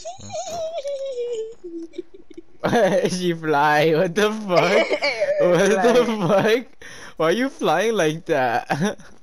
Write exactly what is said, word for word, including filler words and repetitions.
She fly. What the fuck? What the fuck? Why are you flying like that?